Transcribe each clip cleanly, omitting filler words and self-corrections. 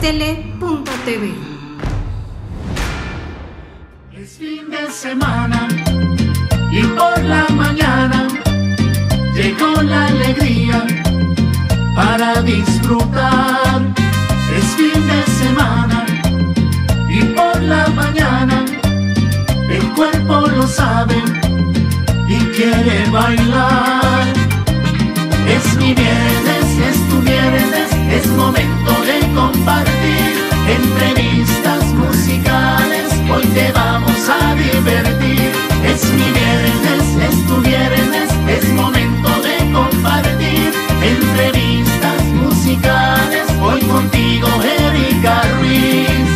Tele.tv. Es fin de semana y por la mañana llegó la alegría para disfrutar. Es fin de semana y por la mañana el cuerpo lo sabe y quiere bailar. Es mi viernes, es tu viernes, es momento de compartir entrevistas musicales, hoy te vamos a divertir. Es mi viernes, es tu viernes, es momento de compartir entrevistas musicales, hoy contigo Erika Ruiz.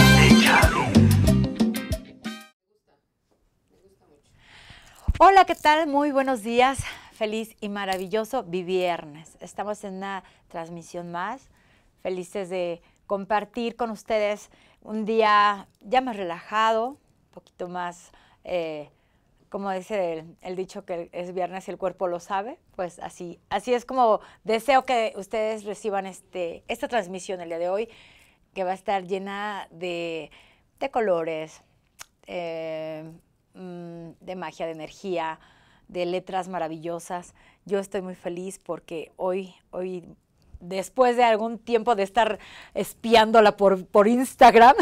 Hola, ¿qué tal? Muy buenos días. Feliz y maravilloso viernes. Estamos en una transmisión más. Felices de compartir con ustedes un día ya más relajado, un poquito más, como dice el dicho que es viernes y el cuerpo lo sabe, pues así es como deseo que ustedes reciban esta transmisión el día de hoy, que va a estar llena de colores, de magia, de energía, de letras maravillosas. Yo estoy muy feliz porque hoy después de algún tiempo de estar espiándola por Instagram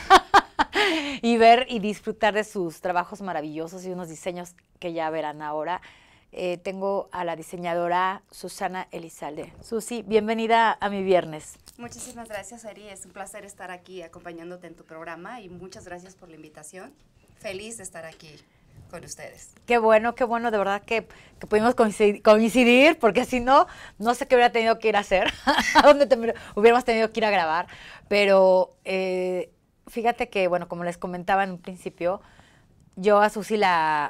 y ver y disfrutar de sus trabajos maravillosos y unos diseños que ya verán ahora, tengo a la diseñadora Susana Elizalde. Susi, bienvenida a mi viernes. Muchísimas gracias, Eri. Es un placer estar aquí acompañándote en tu programa y muchas gracias por la invitación. Feliz de estar aquí con ustedes. Qué bueno, de verdad que pudimos coincidir, porque si no sé qué hubiera tenido que ir a hacer, a dónde hubiéramos tenido que ir a grabar, pero fíjate que, bueno, como les comentaba en un principio, yo a Susi la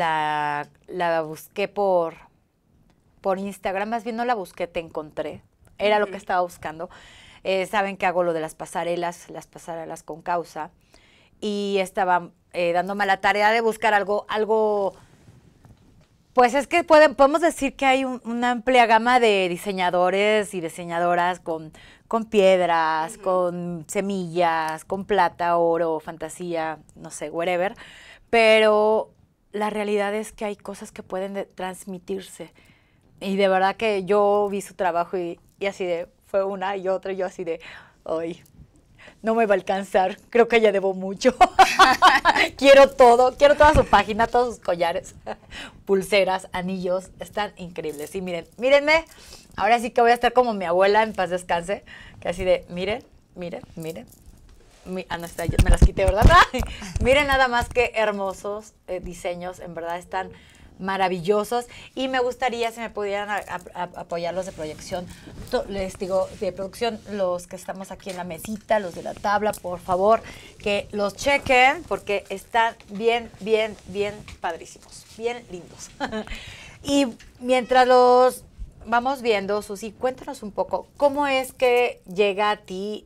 busqué por Instagram, más bien no la busqué, te encontré, era lo que estaba buscando. Saben que hago lo de las pasarelas con causa, y estaba dándome la tarea de buscar algo, pues es que podemos decir que hay una amplia gama de diseñadores y diseñadoras con piedras, con semillas, con plata, oro, fantasía, no sé, whatever, pero la realidad es que hay cosas que pueden transmitirse, y de verdad que yo vi su trabajo y así de, fue una y otra, y yo así de, ay, no me va a alcanzar, creo que ya debo mucho. Quiero toda su página, todos sus collares, pulseras, anillos, están increíbles. Y mírenme, ahora sí que voy a estar como mi abuela, en paz descanse, que así de, miren. No está, yo me las quité, ¿verdad? Miren nada más que hermosos diseños, en verdad están maravillosos, y me gustaría si me pudieran apoyar los de proyección, les digo, de producción, los que estamos aquí en la mesita, los de la tabla, por favor, que los chequen, porque están bien padrísimos, bien lindos. Y mientras los vamos viendo, Susi, cuéntanos un poco, ¿cómo es que llega a ti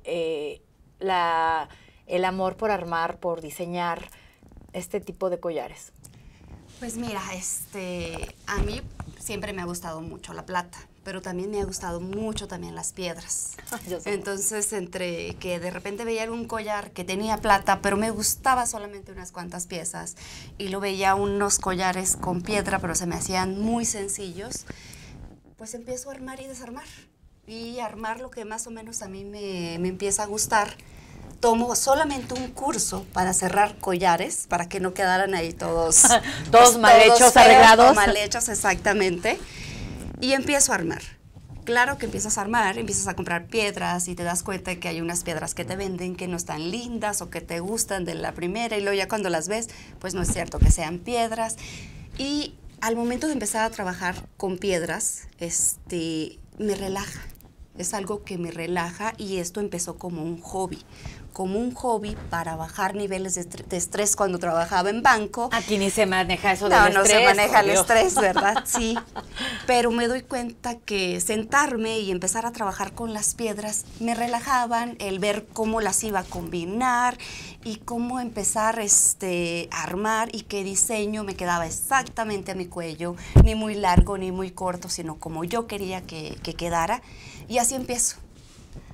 el amor por armar, por diseñar este tipo de collares? Pues mira, a mí siempre me ha gustado mucho la plata, pero también me ha gustado mucho también las piedras. Entonces, entre que de repente veía algún collar que tenía plata, pero me gustaba solamente unas cuantas piezas, y lo veía unos collares con piedra, pero se me hacían muy sencillos, pues empiezo a armar y desarmar. Y armar lo que más o menos a mí me empieza a gustar. Tomo solamente un curso para cerrar collares, para que no quedaran ahí todos mal hechos, arreglados. Mal hechos, exactamente. Y empiezo a armar. Claro que empiezas a armar, empiezas a comprar piedras y te das cuenta de que hay unas piedras que te venden que no están lindas o que te gustan de la primera, y luego ya cuando las ves, pues no es cierto que sean piedras. Y al momento de empezar a trabajar con piedras, me relaja. Es algo que me relaja, y esto empezó como un hobby para bajar niveles de estrés cuando trabajaba en banco. Aquí ni se maneja eso del estrés. No se maneja el estrés, ¿verdad? Sí. Pero me doy cuenta que sentarme y empezar a trabajar con las piedras me relajaban, el ver cómo las iba a combinar y cómo empezar a armar, y qué diseño me quedaba exactamente a mi cuello, ni muy largo ni muy corto, sino como yo quería que quedara. Y así empiezo.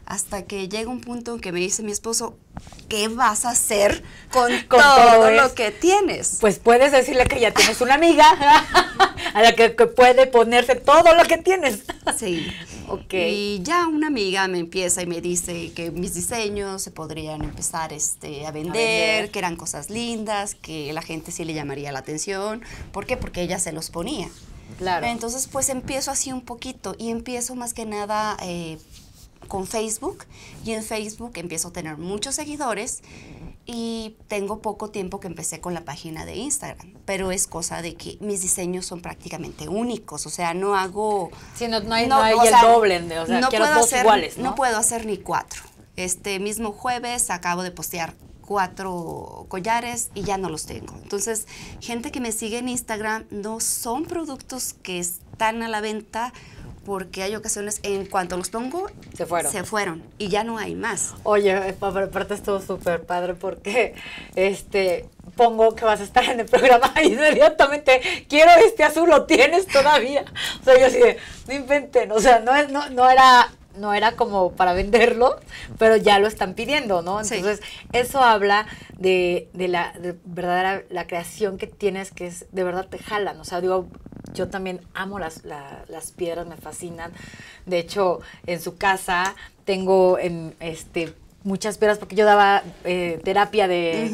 Hasta que llega un punto en que me dice mi esposo, ¿qué vas a hacer con Con todo todo lo que tienes? Pues puedes decirle que ya tienes una amiga a la que puede ponerse todo lo que tienes. Sí. Ok. Y ya una amiga me empieza y me dice que mis diseños se podrían empezar a vender, que eran cosas lindas, que la gente sí le llamaría la atención. ¿Por qué? Porque ella se los ponía. Claro. Entonces, pues empiezo así un poquito y empiezo más que nada con Facebook, y en Facebook empiezo a tener muchos seguidores y tengo poco tiempo que empecé con la página de Instagram, pero es cosa de que mis diseños son prácticamente únicos, o sea, no hago... Sí, no hay el doble, o sea, quiero dos iguales, ¿no? No puedo hacer ni 4. Este mismo jueves acabo de postear 4 collares y ya no los tengo. Entonces, gente que me sigue en Instagram, no son productos que están a la venta, porque hay ocasiones, en cuanto los pongo, se fueron y ya no hay más. Oye, aparte estuvo súper padre porque pongo que vas a estar en el programa y inmediatamente quiero este azul, ¿lo tienes todavía? O sea, yo así de, no inventen, o sea, no era como para venderlo, pero ya lo están pidiendo, ¿no? Entonces, sí, eso habla de verdadera la creación que tienes, que es, de verdad te jalan, o sea, digo, yo también amo las piedras, me fascinan. De hecho, en su casa tengo muchas piedras porque yo daba terapia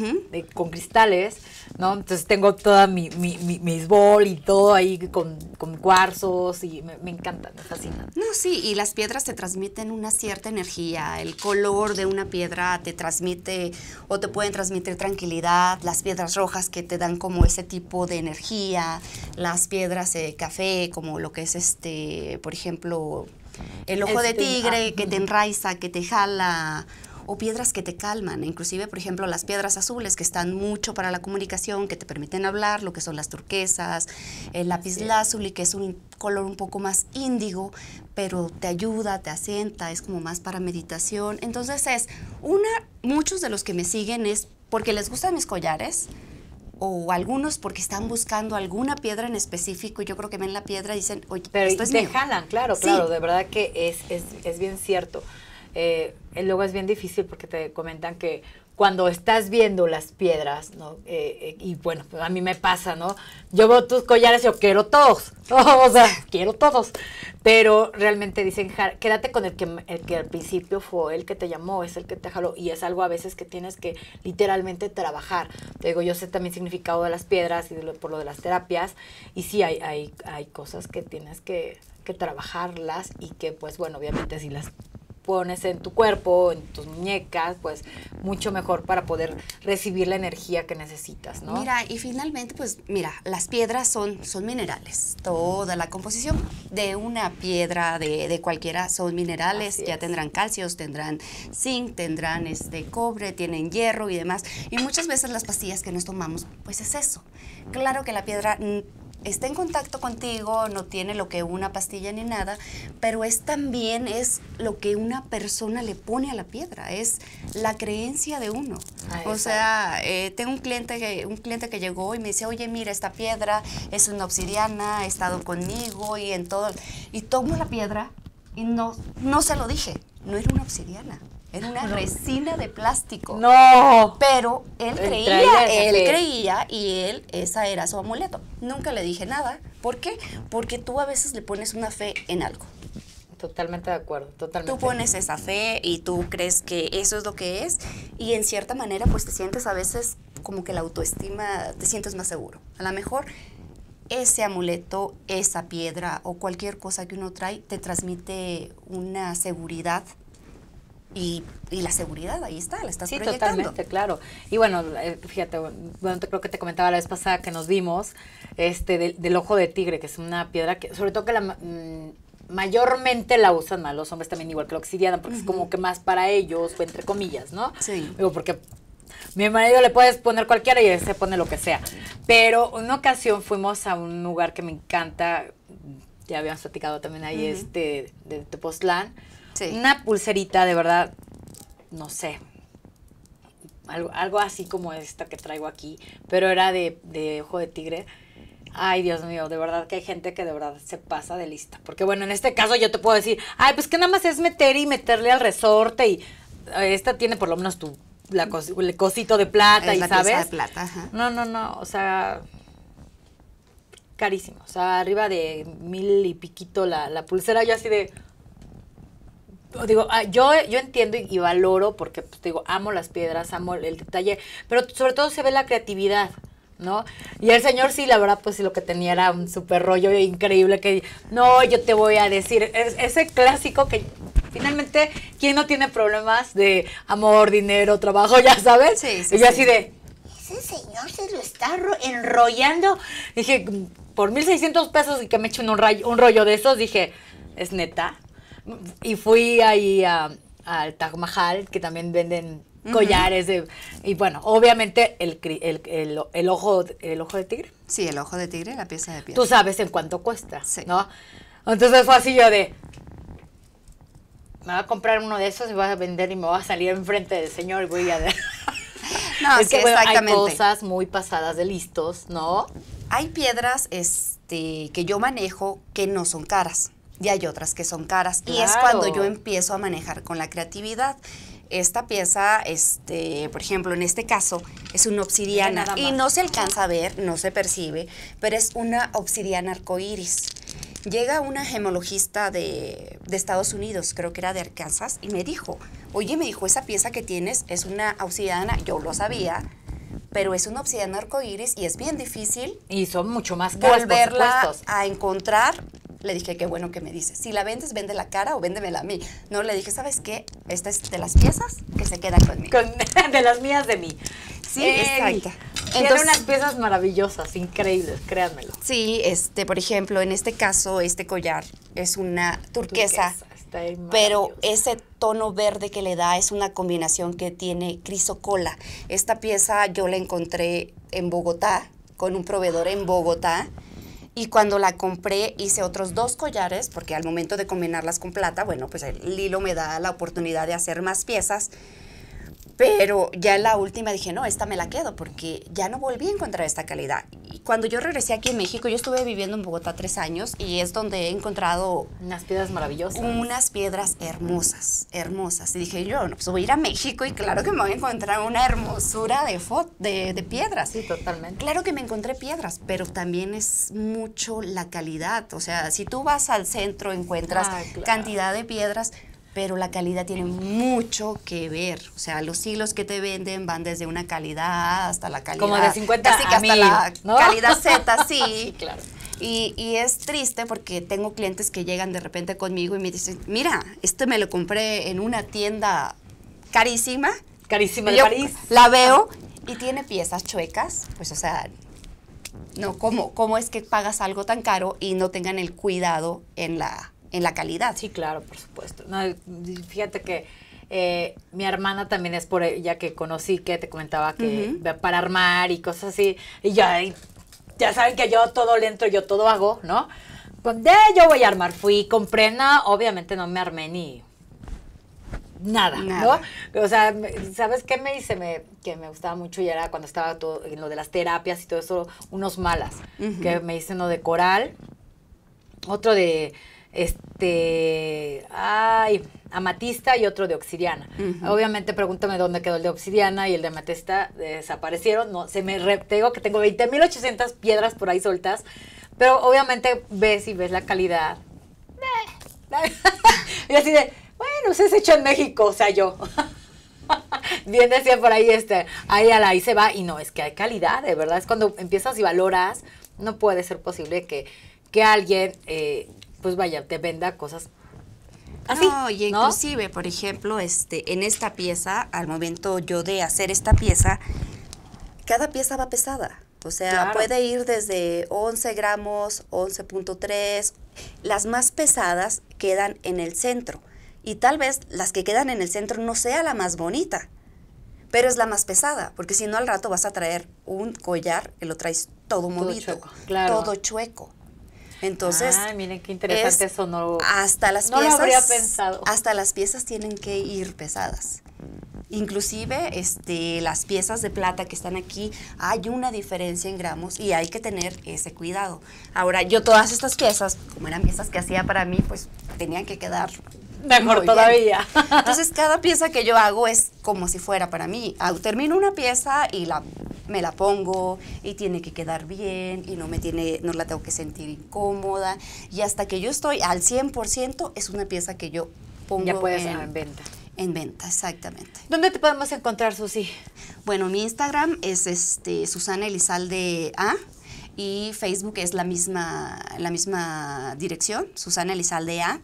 con cristales, ¿no? Entonces tengo toda mis bol y todo ahí con cuarzos y me encantan, me fascinan. No, sí, y las piedras te transmiten una cierta energía. El color de una piedra te transmite o te pueden transmitir tranquilidad. Las piedras rojas que te dan como ese tipo de energía. Las piedras café, como lo que es por ejemplo, el ojo de tigre, que te enraiza, que te jala, o piedras que te calman, inclusive, por ejemplo, las piedras azules, que están mucho para la comunicación, que te permiten hablar, lo que son las turquesas, el lapislázuli, que es un color un poco más índigo, pero te ayuda, te asienta, es como más para meditación. Entonces muchos de los que me siguen es porque les gustan mis collares, o algunos porque están buscando alguna piedra en específico, y yo creo que ven la piedra y dicen, oye, pero esto es te mío. jalan, claro, Sí. claro, de verdad que es bien cierto. Luego es bien difícil porque te comentan que cuando estás viendo las piedras, ¿no? Y bueno, a mí me pasa, ¿no? Yo veo tus collares y yo quiero todos, o sea, quiero todos, pero realmente dicen, quédate con el que al principio fue el que te llamó, es el que te jaló, y es algo a veces que tienes que literalmente trabajar. Te digo, yo sé también significado de las piedras y por lo de las terapias, y sí hay cosas que tienes que trabajarlas y que, pues bueno, obviamente si las pones en tu cuerpo, en tus muñecas, pues mucho mejor para poder recibir la energía que necesitas, ¿no? Mira, y finalmente, pues mira, las piedras son minerales. Toda la composición de una piedra, de cualquiera, son minerales. Ya tendrán calcios, tendrán zinc, tendrán cobre, tienen hierro y demás. Y muchas veces las pastillas que nos tomamos, pues es eso. Claro que la piedra está en contacto contigo, no tiene lo que una pastilla ni nada, pero también es lo que una persona le pone a la piedra, es la creencia de uno. O sea, tengo un cliente que llegó y me dice, oye, mira, esta piedra es una obsidiana, ha estado conmigo y en todo, y tomo la piedra y no se lo dije, no era una obsidiana. Era una resina de plástico. ¡No! Pero él creía y esa era su amuleto. Nunca le dije nada. ¿Por qué? Porque tú a veces le pones una fe en algo. Totalmente de acuerdo, totalmente. Tú pones esa fe y tú crees que eso es lo que es, y en cierta manera pues te sientes a veces como que la autoestima, te sientes más seguro. A lo mejor ese amuleto, esa piedra o cualquier cosa que uno trae te transmite una seguridad. Y la seguridad, ahí está, la estás proyectando. Sí, totalmente, claro. Y bueno, fíjate, bueno, creo que te comentaba la vez pasada que nos vimos, del ojo de tigre, que es una piedra que, sobre todo que mayormente la usan más los hombres también, igual que la obsidiana, porque es como que más para ellos, o entre comillas, ¿no? Sí. Digo, porque mi marido le puedes poner cualquiera y él se pone lo que sea. Pero una ocasión fuimos a un lugar que me encanta, ya habíamos platicado también ahí, de Tepoztlán. Sí. Una pulserita, de verdad, no sé, algo así como esta que traigo aquí, pero era de ojo de tigre. Ay, Dios mío, de verdad que hay gente que de verdad se pasa de lista. Porque bueno, en este caso yo te puedo decir, ay, pues que nada más es meterle al resorte y esta tiene por lo menos el cosito de plata y la ¿sabes? pieza de plata, ajá. No, o sea, carísimo. O sea, arriba de 1,000 y piquito la pulsera, yo así de... Digo, yo entiendo y valoro porque, pues, digo, amo las piedras, amo el detalle, pero sobre todo se ve la creatividad, ¿no? Y el señor sí, la verdad, pues sí, lo que tenía era un súper rollo increíble que, no, yo te voy a decir, ese clásico que finalmente, ¿quién no tiene problemas de amor, dinero, trabajo, ya sabes? Sí, y yo así de, ese señor se lo está enrollando. Dije, por 1,600 pesos y que me echen un rollo de esos, dije, ¿es neta? Y fui ahí al Taj Mahal, que también venden collares y bueno, obviamente el ojo de tigre. Sí, el ojo de tigre, la pieza de piedra. Tú sabes en cuánto cuesta, sí, ¿no? Entonces fue así yo de, me voy a comprar uno de esos y voy a vender y me voy a salir enfrente del señor y voy a... No, es que bueno, exactamente. hay cosas muy pasadas de listos, ¿no? Hay piedras que yo manejo que no son caras. Y hay otras que son caras. Claro. Y es cuando yo empiezo a manejar con la creatividad. Esta pieza, por ejemplo, en este caso, es una obsidiana. Y no se alcanza a ver, no se percibe, pero es una obsidiana arcoíris. Llega una gemologista de Estados Unidos, creo que era de Arkansas, y me dijo, esa pieza que tienes es una obsidiana, yo lo sabía, pero es una obsidiana arcoíris y es bien difícil. Y son mucho más caras, volverla por supuesto. a encontrar. Le dije, qué bueno que me dices. Si la vendes, vende la cara o véndemela a mí. No, le dije, ¿sabes qué? Esta es de las piezas que se quedan conmigo. De las mías de mí. Sí, exacto. Tiene unas piezas maravillosas, increíbles, créanmelo. Sí, por ejemplo, en este caso, este collar es una turquesa. Pero ese tono verde que le da es una combinación que tiene crisocola. Esta pieza yo la encontré en Bogotá, con un proveedor en Bogotá. Y cuando la compré hice otros 2 collares, porque al momento de combinarlas con plata, bueno, pues el hilo me da la oportunidad de hacer más piezas. Pero ya en la última dije, no, esta me la quedo, porque ya no volví a encontrar esta calidad. Y cuando yo regresé aquí en México, yo estuve viviendo en Bogotá 3 años y es donde he encontrado... unas piedras maravillosas. Unas piedras hermosas, hermosas. Y dije yo, no, pues voy a ir a México y claro que me voy a encontrar una hermosura de piedras. Sí, totalmente. Claro que me encontré piedras, pero también es mucho la calidad. O sea, si tú vas al centro encuentras cantidad de piedras, pero la calidad tiene mucho que ver. O sea, los hilos que te venden van desde una calidad hasta la calidad... como de 50 casi que a hasta 1000, la ¿no? calidad Z, sí. Sí, claro. Y es triste porque tengo clientes que llegan de repente conmigo y me dicen, mira, me lo compré en una tienda carísima. Carísima de París. La veo y tiene piezas chuecas. Pues, o sea, no, ¿cómo es que pagas algo tan caro y no tengan el cuidado en la calidad? Sí, claro, por supuesto. No, fíjate que mi hermana también es por ella que conocí, que te comentaba que para armar y cosas así. Y ya saben que yo todo le entro, yo todo hago, ¿no? Yo voy a armar. Fui, compré, obviamente no me armé ni nada, ¿no? O sea, ¿sabes qué me hice? Que me gustaba mucho y era cuando estaba todo en lo de las terapias y todo eso, unos malas. Que me hice uno de coral, otro de amatista y otro de obsidiana. Obviamente pregúntame dónde quedó el de obsidiana y el de amatista desaparecieron. No, te digo que tengo 20,800 piedras por ahí sueltas, pero obviamente ves la calidad. Y así de, bueno, se es hecho en México, o sea, yo. Bien decía por ahí, ahí se va, y no, es que hay calidad, de verdad, es cuando empiezas y valoras, no puede ser posible que alguien, pues vaya, te venda cosas así. No, y inclusive, por ejemplo, en esta pieza, al momento yo de hacer esta pieza, cada pieza va pesada. O sea, puede ir desde 11 gramos, 11.3. Las más pesadas quedan en el centro. Y tal vez las que quedan en el centro no sea la más bonita, pero es la más pesada, porque si no al rato vas a traer un collar que lo traes todo movido, todo chueco. Entonces, miren qué interesante eso, hasta las no piezas, lo habría pensado. Hasta las piezas tienen que ir pesadas. Inclusive las piezas de plata que están aquí, hay una diferencia en gramos y hay que tener ese cuidado. Ahora, yo todas estas piezas, como eran piezas que hacía para mí, pues tenían que quedar mejor todavía. Entonces, cada pieza que yo hago es como si fuera para mí. Termino una pieza y me la pongo y tiene que quedar bien y no la tengo que sentir incómoda. Y hasta que yo estoy al 100%, es una pieza que yo pongo ya puedes en venta. En venta, exactamente. ¿Dónde te podemos encontrar, Susi? Bueno, mi Instagram es Susana Elizalde A y Facebook es la misma dirección, Susana Elizalde A.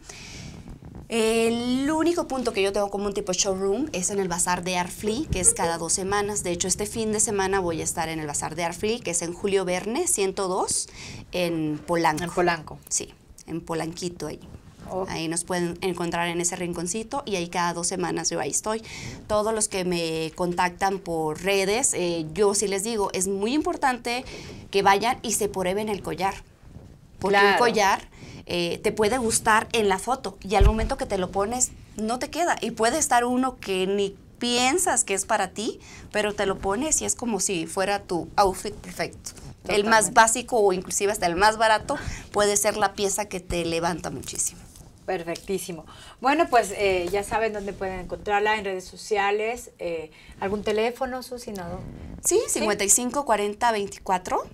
El único punto que yo tengo como un tipo showroom es en el Bazar de Arflí, que es cada 2 semanas. De hecho, este fin de semana voy a estar en el Bazar de Arflí, que es en Julio Verne 102, en Polanco. En Polanco. Sí, en Polanquito ahí. Okay. Ahí nos pueden encontrar en ese rinconcito y ahí cada 2 semanas yo ahí estoy. Todos los que me contactan por redes, yo sí les digo, es muy importante que vayan y se prueben el collar. Porque un collar te puede gustar en la foto y al momento que te lo pones no te queda. Y puede estar uno que ni piensas que es para ti, pero te lo pones y es como si fuera tu outfit perfecto. Totalmente. El más básico o inclusive hasta el más barato puede ser la pieza que te levanta muchísimo. Perfectísimo. Bueno, pues ya saben dónde pueden encontrarla en redes sociales. ¿Algún teléfono, Susi? ¿No? Sí, 55 40 24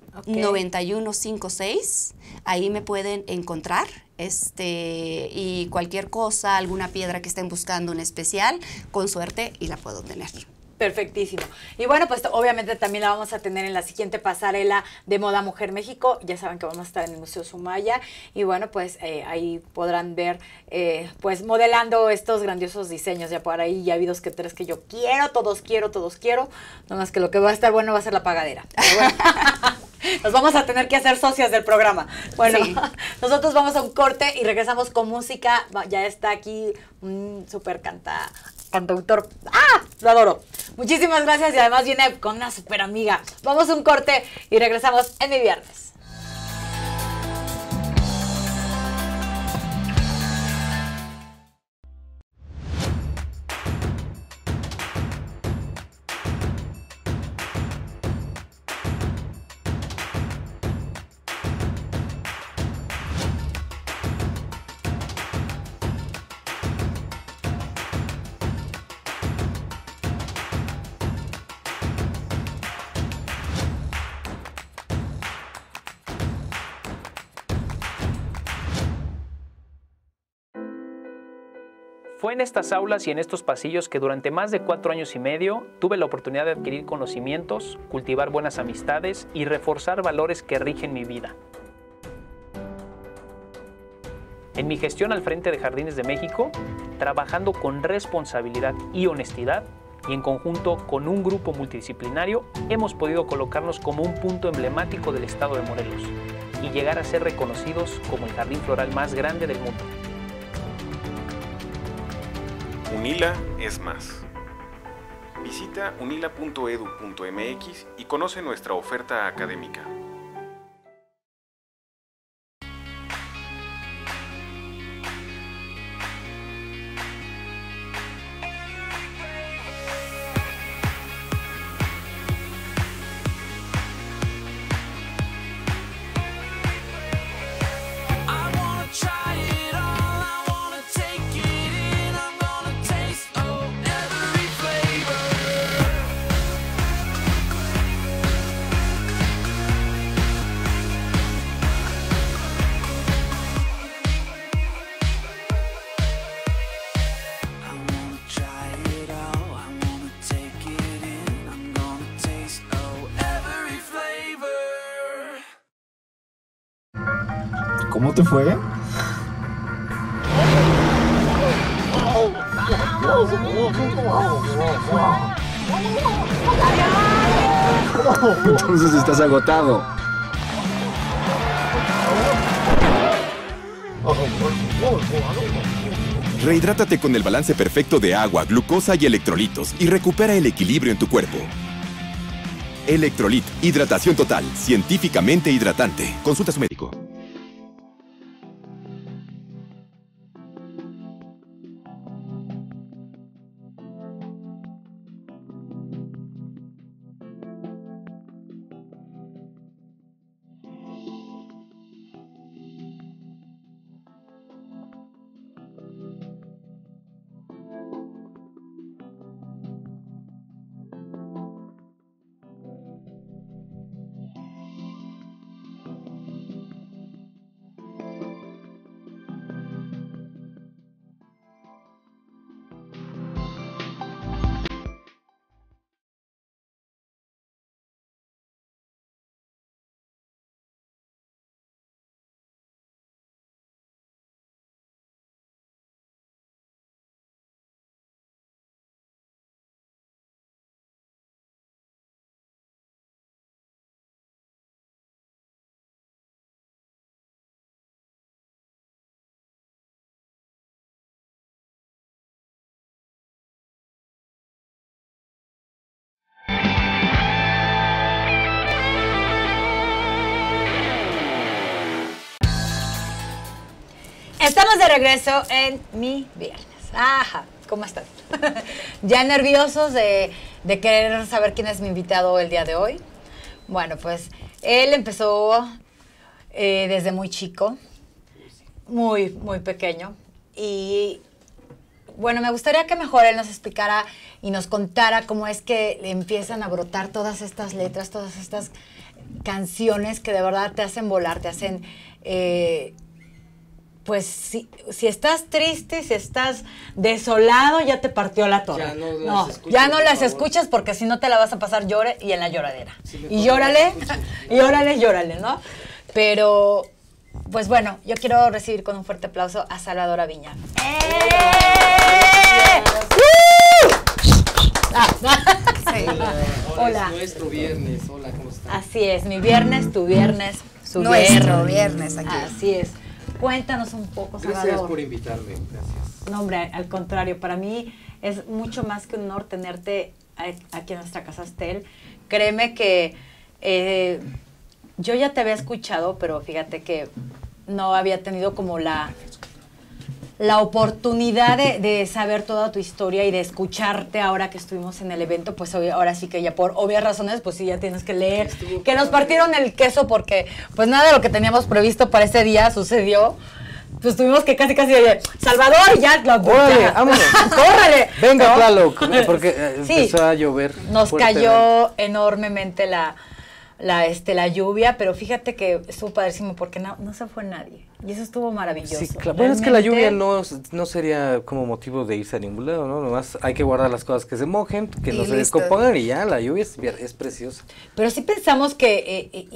91 56. Ahí me pueden encontrar. Y cualquier cosa, alguna piedra que estén buscando en especial, con suerte y la puedo tener. Perfectísimo. Y bueno, pues obviamente también la vamos a tener en la siguiente pasarela de Moda Mujer México. Ya saben que vamos a estar en el Museo Sumaya. Y bueno, pues ahí podrán ver, pues modelando estos grandiosos diseños. Ya por ahí ya ha habido 2 que 3 que yo quiero, todos quiero. Nada más que lo que va a estar bueno va a ser la pagadera. Pero bueno, nos vamos a tener que hacer socias del programa. Bueno, sí. Nosotros vamos a un corte y regresamos con música. Ya está aquí un súper cantautor. ¡Ah! Lo adoro. Muchísimas gracias y además viene con una súper amiga. Vamos a un corte y regresamos en Mi Viernes. Fue en estas aulas y en estos pasillos que durante más de 4 años y medio tuve la oportunidad de adquirir conocimientos, cultivar buenas amistades y reforzar valores que rigen mi vida. En mi gestión al frente de Jardines de México, trabajando con responsabilidad y honestidad y en conjunto con un grupo multidisciplinario, hemos podido colocarnos como un punto emblemático del estado de Morelos y llegar a ser reconocidos como el jardín floral más grande del mundo. UNILA es más. Visita unila.edu.mx y conoce nuestra oferta académica. ¿Cómo te fue? Entonces estás agotado. Rehidrátate con el balance perfecto de agua, glucosa y electrolitos y recupera el equilibrio en tu cuerpo. Electrolit, hidratación total, científicamente hidratante. Consulta a su médico. Estamos de regreso en mi viernes. Ajá, ¿cómo están? ¿Ya nerviosos de querer saber quién es mi invitado el día de hoy? Bueno, pues él empezó desde muy chico, muy pequeño. Y bueno, me gustaría que mejor él nos explicara y nos contara cómo es que le empiezan a brotar todas estas letras, todas estas canciones que de verdad te hacen volar, te hacen... pues si estás triste, si estás desolado, ya te partió la torre. Ya no las escuchas porque si no te la vas a pasar llore y en la lloradera. Y llórale, ¿no? Pero, pues bueno, yo quiero recibir con un fuerte aplauso a Salvador Aviña. Hola. Es nuestro viernes. Hola, ¿cómo estás? Así es, mi viernes, tu viernes, su Nuestro viernes aquí. Así es. Cuéntanos un poco, Salvador. Gracias por invitarme, gracias. No, hombre, al contrario, para mí es mucho más que un honor tenerte aquí en nuestra casa Estel. Créeme que yo ya te había escuchado, pero fíjate que no había tenido como la oportunidad de saber toda tu historia y de escucharte ahora que estuvimos en el evento, pues ahora sí que ya por obvias razones, pues sí ya tienes que leer, que nos partieron el queso porque pues nada de lo que teníamos previsto para ese día sucedió. Pues tuvimos que casi de Salvador, ya lo ¡órale, vámonos! ¡Córrele! Venga, ¿no? Tlaloc, porque empezó a llover. Nos cayó enormemente la lluvia, pero fíjate que estuvo padrísimo porque no se fue nadie. Y eso estuvo maravilloso. Sí, claro. Bueno, es que la lluvia no sería como motivo de irse a ningún lado, ¿no? Nomás hay que guardar las cosas que se mojen, que no se descompongan y ya, la lluvia es preciosa. Pero sí pensamos que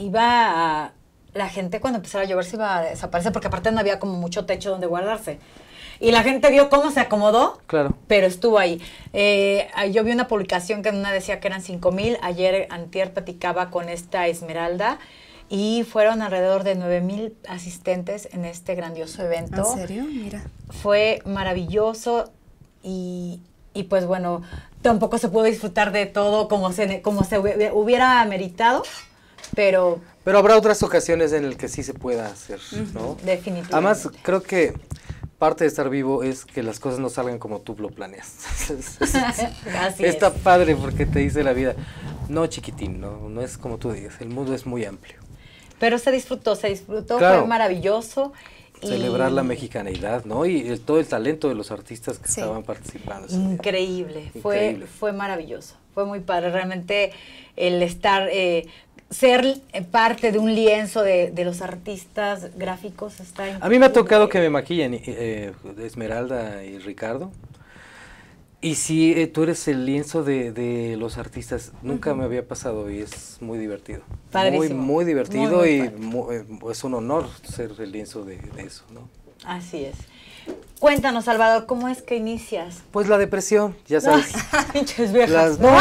la gente cuando empezara a llover se iba a desaparecer, porque aparte no había como mucho techo donde guardarse. Y la gente vio cómo se acomodó, claro, pero estuvo ahí. Yo vi una publicación que una decía que eran 5,000. Antier platicaba con esta Esmeralda y fueron alrededor de 9,000 asistentes en este grandioso evento. ¿En serio? Mira. Fue maravilloso y pues bueno, tampoco se pudo disfrutar de todo como se hubiera meritado, pero habrá otras ocasiones en las que sí se pueda hacer, ¿no? Definitivamente. Además, creo que parte de estar vivo es que las cosas no salgan como tú lo planeas. Así Está padre porque te dice la vida. No, chiquitín, no es como tú digas, el mundo es muy amplio. Pero se disfrutó, claro. Fue maravilloso. Celebrar la mexicaneidad, ¿no? Y todo el talento de los artistas que estaban participando. Increíble. Fue maravilloso, fue muy padre. Realmente el estar... ser parte de un lienzo de los artistas gráficos está increíble. A mí me ha tocado que me maquillen Esmeralda y Ricardo. Y sí, tú eres el lienzo de los artistas. Nunca me había pasado y es muy divertido. Padrísimo. Muy divertido y es un honor ser el lienzo de eso, ¿no? Así es. Cuéntanos, Salvador, ¿cómo es que inicias? Pues la depresión, ya sabes. Pinches viejas. No.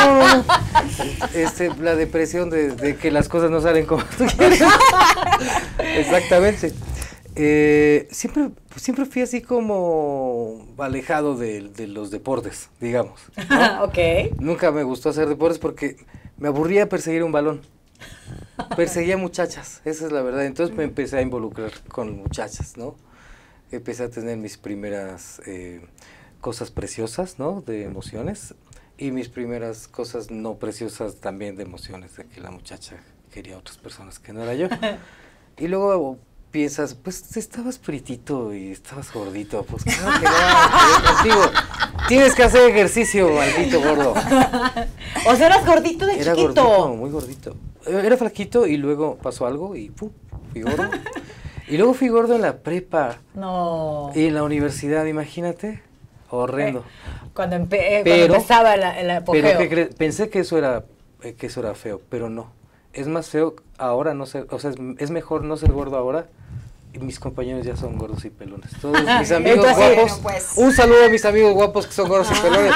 La depresión de que las cosas no salen como tú quieres. Exactamente. Siempre fui así como alejado de los deportes, digamos, ¿no? Ok. Nunca me gustó hacer deportes porque me aburría perseguir un balón. Perseguía muchachas, esa es la verdad. Entonces me empecé a involucrar con muchachas, ¿no? Empecé a tener mis primeras cosas preciosas, ¿no? De emociones. Y mis primeras cosas no preciosas también de emociones, de que la muchacha quería a otras personas que no era yo. Y luego piensas, pues estabas pretito y estabas gordito, pues claro que no, contigo. Tienes que hacer ejercicio, maldito gordo. O sea, eras gordito de chiquito. Era gordito, muy gordito. Era flaquito y luego pasó algo y ¡pum! Fui gordo. Y luego fui gordo en la prepa. No. Y en la universidad, imagínate. Horrendo. Cuando empezaba el apogeo. Pero pensé que eso era feo, pero no. Es más feo ahora no ser, o sea, es mejor no ser gordo ahora. Y mis compañeros ya son gordos y pelones. Todos mis amigos guapos. Pues. Un saludo a mis amigos guapos que son gordos y pelones.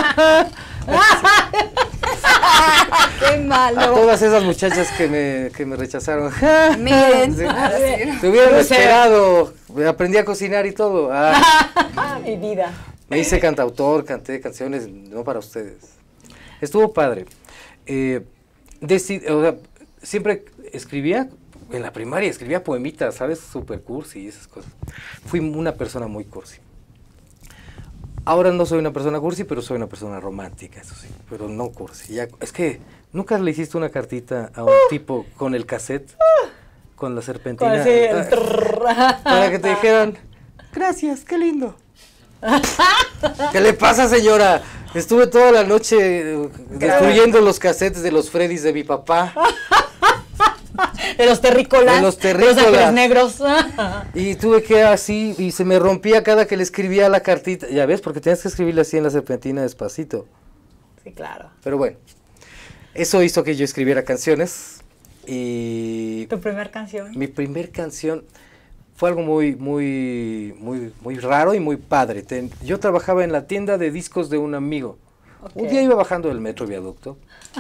Qué malo. A todas esas muchachas que me rechazaron. Miren. Sí. Te hubieran esperado. Aprendí a cocinar y todo. Mi vida. Me hice cantautor, canté canciones, no para ustedes. Estuvo padre. O sea, siempre escribía en la primaria escribía poemitas, ¿sabes? Super cursi y esas cosas. Fui una persona muy cursi. Ahora no soy una persona cursi, pero soy una persona romántica, eso sí, pero no cursi. Ya, es que nunca le hiciste una cartita a un tipo con el cassette, con la serpentina, para que te dijeran, gracias, qué lindo. ¿Qué le pasa, señora? Estuve toda la noche destruyendo los cassettes de los Freddys de mi papá. De los terrícolas. De los terrícolas. De los ángeles negros. Y tuve que así, y se me rompía cada que le escribía la cartita. Ya ves, porque tenías que escribirle así en la serpentina despacito. Sí, claro. Pero bueno, eso hizo que yo escribiera canciones. Y ¿Tu primer canción? mi primer canción fue algo muy raro y muy padre. Yo trabajaba en la tienda de discos de un amigo. Okay. Un día iba bajando del metro viaducto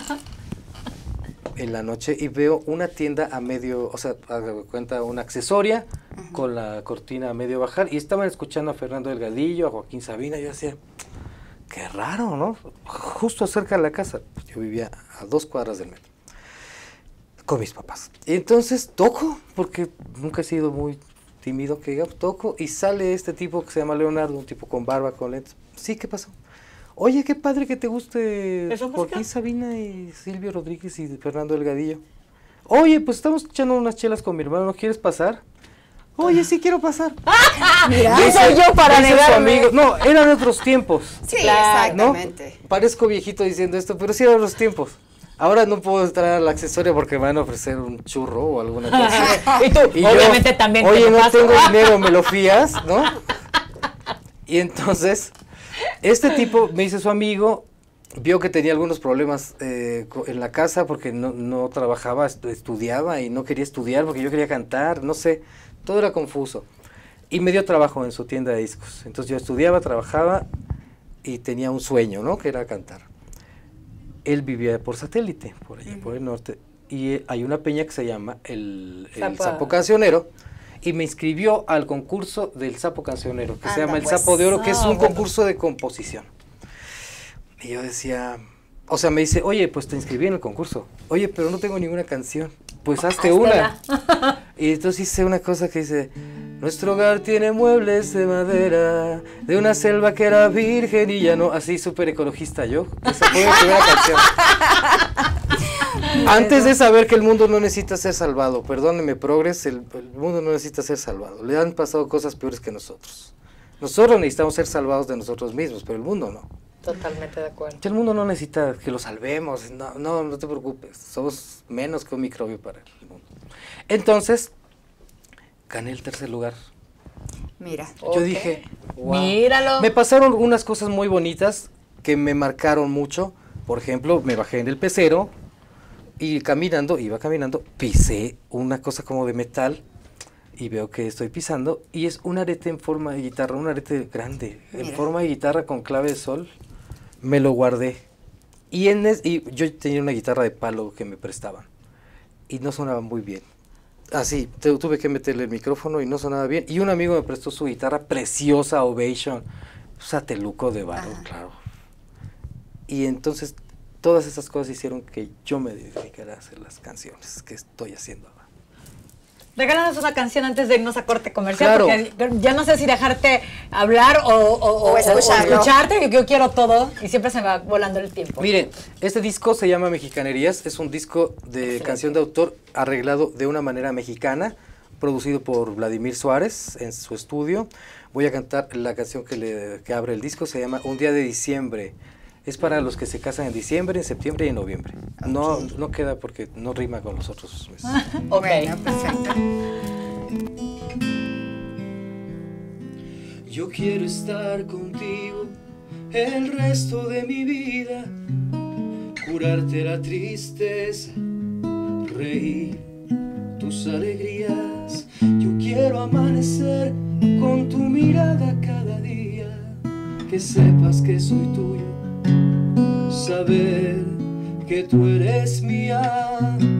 en la noche y veo una tienda a medio, o sea, haga cuenta, una accesoria con la cortina a medio bajar, y estaban escuchando a Fernando Delgadillo, a Joaquín Sabina. Yo decía, qué raro, ¿no? Justo cerca de la casa. Yo vivía a 2 cuadras del metro con mis papás. Y entonces toco, porque nunca he sido muy tímido, que digamos, toco, y sale este tipo que se llama Leonardo, un tipo con barba, con lentes. Sí, ¿qué pasó? Oye, qué padre que te guste Joaquín Sabina y Silvio Rodríguez y Fernando Delgadillo. Oye, pues estamos echando unas chelas con mi hermano, ¿no quieres pasar? Oye, sí quiero pasar. Mira, soy yo para negarme. No, eran otros tiempos. Sí, exactamente. ¿No? Parezco viejito diciendo esto, pero sí eran otros tiempos. Ahora no puedo entrar al accesorio porque me van a ofrecer un churro o alguna cosa. Y tú, obviamente, también. Oye, no tengo dinero, ¿me lo fías? ¿No? Y entonces, este tipo me dice su amigo, vio que tenía algunos problemas en la casa porque no trabajaba, estudiaba y no quería estudiar porque yo quería cantar, no sé, todo era confuso. Y me dio trabajo en su tienda de discos. Entonces yo estudiaba, trabajaba y tenía un sueño, ¿no? Que era cantar. Él vivía por satélite, por allí, por el norte, y hay una peña que se llama el Sapo Cancionero, y me inscribió al concurso del Sapo Cancionero, que se llama el Sapo de Oro, que es un concurso de composición. Y yo decía, o sea, me dice, oye, pues te inscribí en el concurso. Oye, pero no tengo ninguna canción. Pues hazte una. Y entonces hice una cosa que dice, nuestro hogar tiene muebles de madera, de una selva que era virgen y ya no, así súper ecologista yo. Esa fue mi primera canción. Antes de saber que el mundo no necesita ser salvado, perdónenme, progres, el mundo no necesita ser salvado. Le han pasado cosas peores que nosotros. Nosotros necesitamos ser salvados de nosotros mismos, pero el mundo no. Totalmente de acuerdo. El mundo no necesita que lo salvemos, no te preocupes, somos menos que un microbio para el mundo. Entonces, gané el 3er lugar. Mira. Yo dije, wow. Míralo. Me pasaron unas cosas muy bonitas que me marcaron mucho. Por ejemplo, me bajé en el pecero y iba caminando, pisé una cosa como de metal y veo que estoy pisando y es un arete en forma de guitarra, un arete grande, en forma de guitarra con clave de sol. Me lo guardé y yo tenía una guitarra de palo que me prestaban y no sonaba muy bien. Así, tuve que meterle el micrófono y no sonaba bien. Y un amigo me prestó su guitarra preciosa, Ovation, Sateluco de barro, claro. Y entonces todas esas cosas hicieron que yo me dedicara a hacer las canciones que estoy haciendo ahora. Regálanos una canción antes de irnos a corte comercial, Claro. porque ya no sé si dejarte hablar o escucharte, yo quiero todo y siempre se me va volando el tiempo. Miren, este disco se llama Mexicanerías, es un disco de canción de autor arreglado de una manera mexicana, producido por Vladimir Suárez en su estudio. Voy a cantar la canción que abre el disco, se llama Un día de diciembre. Es para los que se casan en diciembre, en septiembre y en noviembre. Okay. No queda porque no rima con los otros meses. Okay. Bueno, perfecto. Yo quiero estar contigo el resto de mi vida, curarte la tristeza, reír tus alegrías. Yo quiero amanecer con tu mirada cada día, que sepas que soy tuyo, saber que tú eres mía.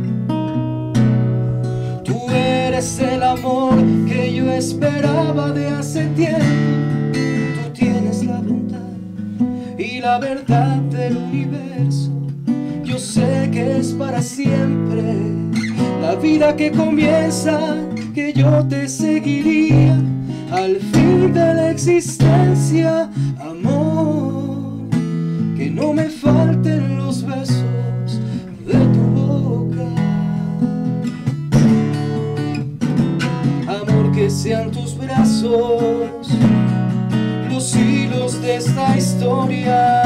Tú eres el amor que yo esperaba de hace tiempo. Tú tienes la bondad y la verdad del universo. Yo sé que es para siempre. La la vida que comienza, que yo te seguiría al fin de la existencia, amor, que no me falten los besos de tu boca, amor, que sean tus brazos los hilos de esta historia,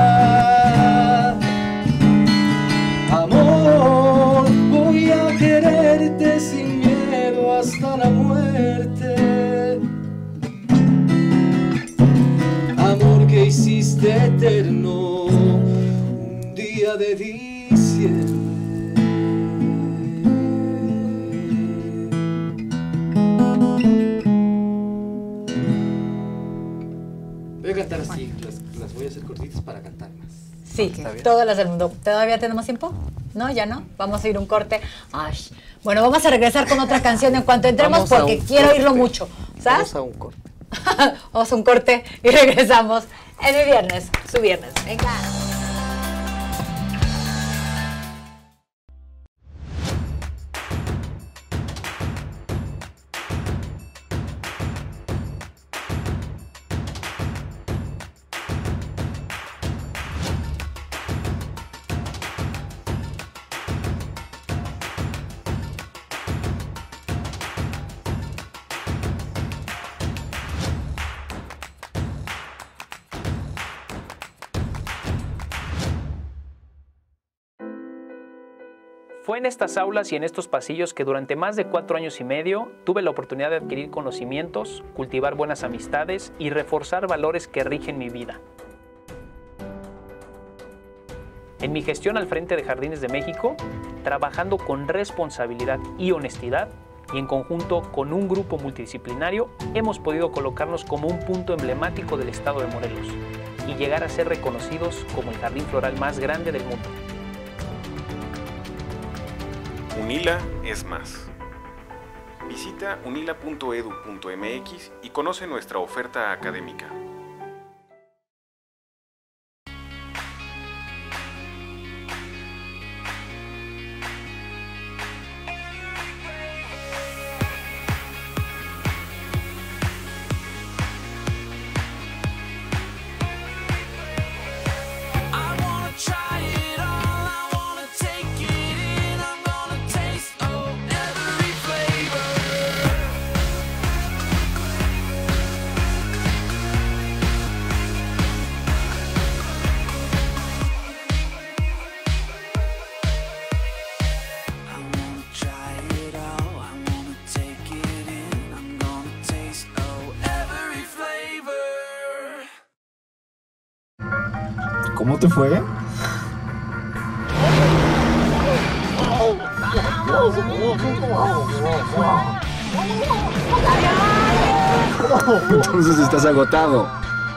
amor, voy a quererte sin miedo hasta la muerte, amor, que hiciste eterno un día de diciembre. Voy a cantar así, las voy a hacer cortitas para cantar más. Sí, todas las del mundo. ¿Todavía tenemos tiempo? ¿No? ¿Ya no? Vamos a ir un corte. Ay. Bueno, vamos a regresar con otra canción en cuanto entremos porque quiero oírlo mucho. ¿Sabes? Vamos a un corte. Vamos a un corte y regresamos en el viernes, su viernes. Venga. Fue en estas aulas y en estos pasillos que durante más de 4 años y medio tuve la oportunidad de adquirir conocimientos, cultivar buenas amistades y reforzar valores que rigen mi vida. En mi gestión al frente de Jardines de México, trabajando con responsabilidad y honestidad, y en conjunto con un grupo multidisciplinario, hemos podido colocarnos como un punto emblemático del estado de Morelos y llegar a ser reconocidos como el jardín floral más grande del mundo. UNILA es más. Visita unila.edu.mx y conoce nuestra oferta académica. ¿Cómo te fue? Entonces estás agotado.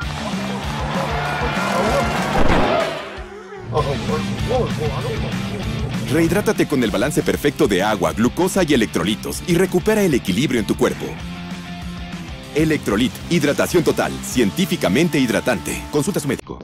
Rehidrátate con el balance perfecto de agua, glucosa y electrolitos y recupera el equilibrio en tu cuerpo. Electrolit, hidratación total, científicamente hidratante. Consulta a su médico.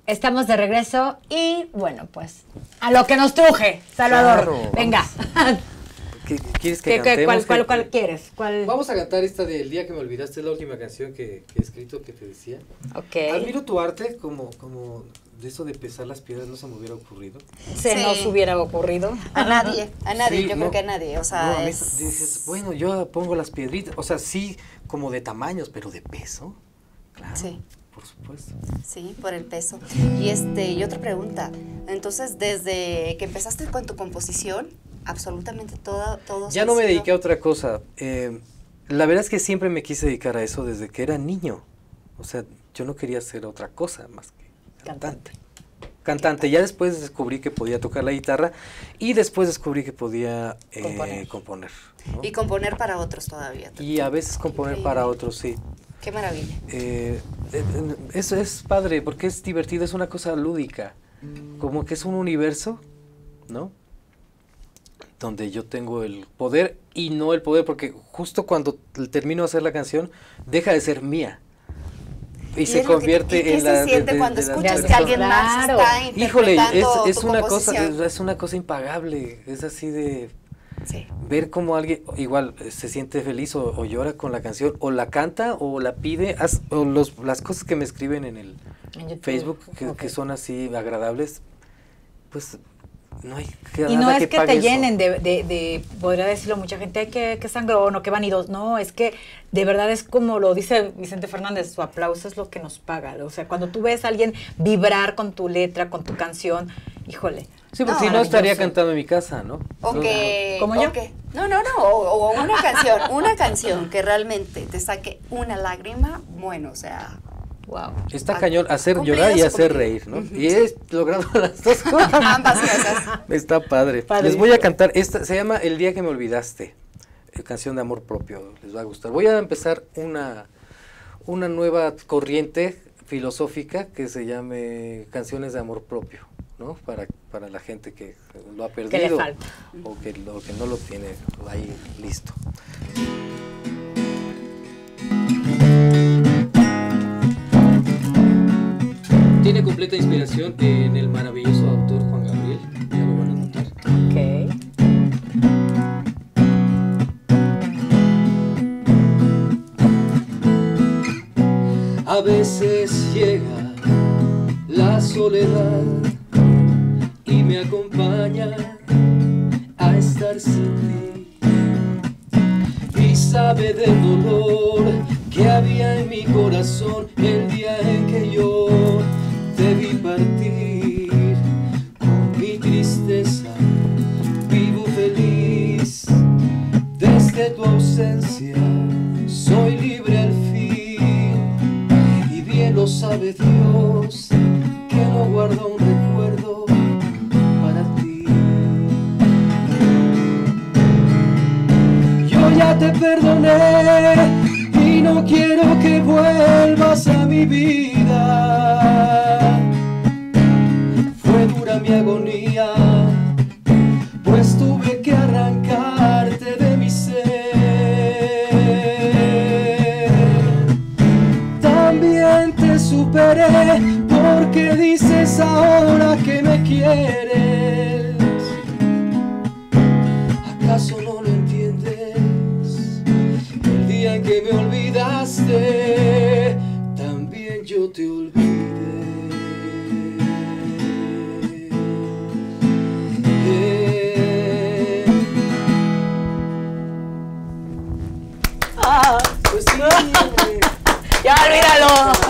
Estamos de regreso y, bueno, pues, a lo que nos truje, Salvador. Claro, venga. ¿Quieres que cantemos? ¿Cuál quieres? Vamos a cantar esta de El día que me olvidaste, es la última canción que he escrito, que te decía. Ok. Admiro tu arte, como de eso de pesar las piedras no se me hubiera ocurrido. Se nos hubiera ocurrido. A nadie, Sí, yo creo que a nadie, o sea, no, a mí dices, bueno, yo pongo las piedritas, o sea, sí, como de tamaños, pero de peso, claro, sí. por supuesto. Sí, por el peso. Y otra pregunta, entonces, desde que empezaste con tu composición, absolutamente todo Ya no me dediqué a otra cosa, la verdad es que siempre me quise dedicar a eso desde que era niño, o sea, yo no quería hacer otra cosa más que cantante. Ya después descubrí que podía tocar la guitarra y después descubrí que podía componer. ¿No? Y componer para otros todavía. Y a veces componer para otros, sí. Qué maravilla. Eso es padre porque es divertido, es una cosa lúdica, como que es un universo, ¿no? Donde yo tengo el poder y no el poder, porque justo cuando termino de hacer la canción, deja de ser mía. Y se convierte en la... ¿Qué se siente cuando escuchas que alguien más está interpretando es una cosa impagable, es así de... Sí. Ver cómo alguien igual se siente feliz o llora con la canción, o la canta o la pide, las cosas que me escriben en el Facebook, que son así agradables, pues... No hay y no es que te llenen de podría decirlo mucha gente, ay, que sangrón o que vanidos, no, es que de verdad es como lo dice Vicente Fernández, su aplauso es lo que nos paga, o sea, cuando tú ves a alguien vibrar con tu letra, con tu canción, híjole. Sí, porque si no estaría cantando en mi casa, ¿no? ¿Como yo? No, o una canción que realmente te saque una lágrima, bueno, o sea... Wow. Está cañón hacer llorar y hacer reír, ¿no? Y he logrado las dos cosas. Ambas cosas. Está padre. Les voy a cantar, esta se llama El día que me olvidaste, canción de amor propio, les va a gustar. Voy a empezar una nueva corriente filosófica que se llame canciones de amor propio, ¿no? Para la gente que lo ha perdido. Que le falta. O que no lo tiene ahí listo. Tiene completa inspiración en el maravilloso autor Juan Gabriel, ya lo van a notar. Ok. A veces llega la soledad y me acompaña a estar sin ti. Y sabe del dolor que había en mi corazón el día en que yo te vi partir. Con mi tristeza vivo feliz. Desde tu ausencia soy libre al fin. Y bien lo sabe Dios que no guarda un recuerdo para ti. Yo ya te perdoné y no quiero que vuelvas a mi vida. Fue dura mi agonía, pues tuve que arrancarte de mi ser. También te superé, porque dices ahora que me quieres. ¿Acaso no lo entiendes? El día en que me olvidaste, también yo te olvidé. Pues sí, ya olvídalo.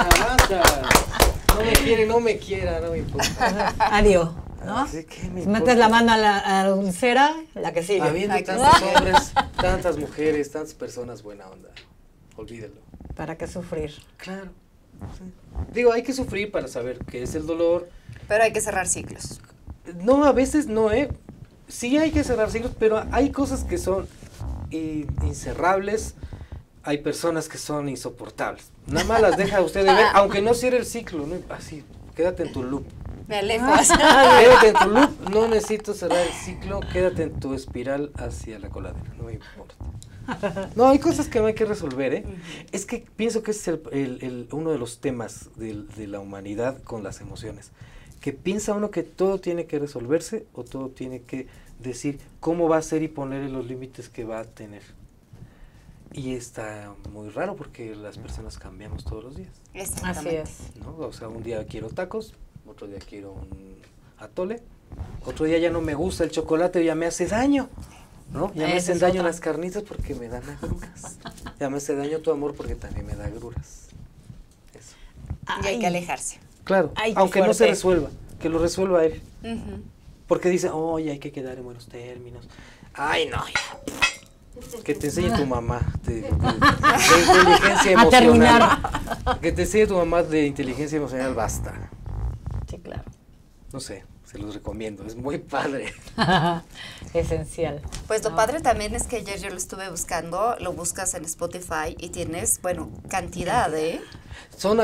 No me quiera, no me importa. Adiós, ¿no? ¿Qué me si metes la mano a la dulcera, la que sigue. Habiendo tantos hombres, tantas mujeres, tantas personas buena onda, olvídalo. ¿Para qué sufrir? Claro. Sí. Digo, hay que sufrir para saber qué es el dolor. Pero hay que cerrar ciclos. No, a veces no, sí hay que cerrar ciclos, pero hay cosas que son incerrables, hay personas que son insoportables. Nada más las deja usted de ver, aunque no cierre el ciclo, ¿no? Así, quédate en tu loop. Me alejo. Quédate en tu loop, no necesito cerrar el ciclo, quédate en tu espiral hacia la coladera, no me importa. No, hay cosas que no hay que resolver, ¿eh? Es que pienso que es uno de los temas de la humanidad con las emociones. Que piensa uno que todo tiene que resolverse o todo tiene que decir cómo va a ser y ponerle los límites que va a tener. Y está muy raro porque las personas cambiamos todos los días. Así es. ¿No? O sea, un día quiero tacos, otro día quiero un atole, otro día ya no me gusta el chocolate, ya me hace daño, ¿no? Ya me hacen daño las carnitas porque me dan agruras. Ya me hace daño tu amor porque también me da agruras. Eso. Y hay que alejarse. Claro, Ay, aunque no se fuerte. resuelva, que lo resuelva él. Ujú. Porque dice, oye, hay que quedar en buenos términos. Ay, no, ya. Que te enseñe tu mamá de inteligencia A emocional. terminar. Que te enseñe tu mamá de inteligencia emocional, basta. Sí, claro. No sé, se los recomiendo, es muy padre. Esencial. Pues lo ¿no? padre también es que ayer yo lo estuve buscando, lo buscas en Spotify y tienes, bueno, cantidad, ¿eh? Son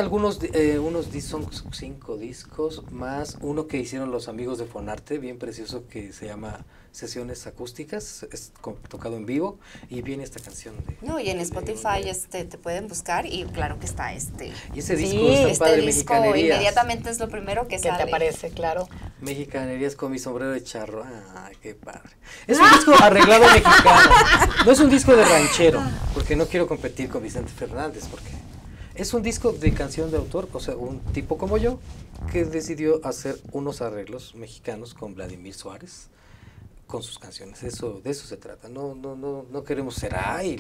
son 5 discos, más uno que hicieron los amigos de Fonarte, bien precioso, que se llama Sesiones Acústicas, es tocado en vivo, y viene esta canción de... No, y en Spotify te pueden buscar y claro que está Y ese Sí, disco está este padre, disco Mexicanerías. inmediatamente es lo primero que ¿Qué sale. te parece? Claro. Mexicanerías con mi sombrero de charro. Ah, qué padre. Es un disco arreglado mexicano. No es un disco de ranchero, porque no quiero competir con Vicente Fernández, porque es un disco de canción de autor, o sea, un tipo como yo, que decidió hacer unos arreglos mexicanos con Vladimir Suárez, con sus canciones. De eso se trata. No queremos ser